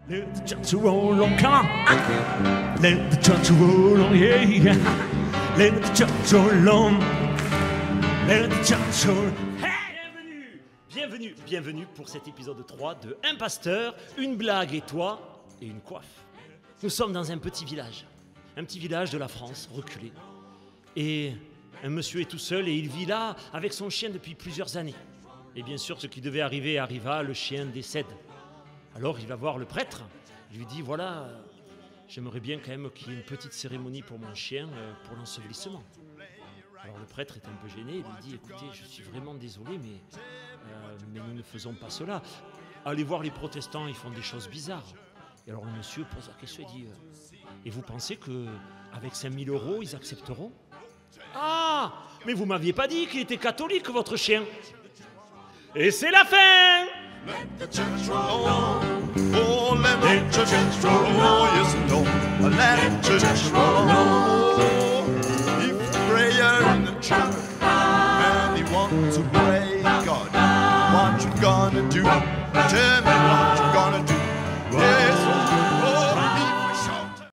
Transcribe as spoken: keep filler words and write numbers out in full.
Let the church roll on, come on. Let the church roll on, yeah, yeah. Let the church roll on. Let the church roll. Hey, bienvenue, bienvenue, bienvenue pour cet épisode trois de Un pasteur, une blague et toi et une coiffe. Nous sommes dans un petit village, un petit village de la France, reculé. Et un monsieur est tout seul et il vit là avec son chien depuis plusieurs années. Et bien sûr, ce qui devait arriver arriva, le chien décède. Alors il va voir le prêtre, il lui dit, voilà, euh, j'aimerais bien quand même qu'il y ait une petite cérémonie pour mon chien, euh, pour l'ensevelissement. Alors le prêtre est un peu gêné, il lui dit, écoutez, je suis vraiment désolé, mais, euh, mais nous ne faisons pas cela. Allez voir les protestants, ils font des choses bizarres. Et alors le monsieur pose la question, il dit, euh, et vous pensez qu'avec cinq mille euros, ils accepteront? Ah, mais vous m'aviez pas dit qu'il était catholique, votre chien. Et c'est la fin. Let the church roll on. Oh, let the church roll on. Yes and no. Let the church roll on. If prayer in the church and you want to pray God, what you gonna do? Tell me what.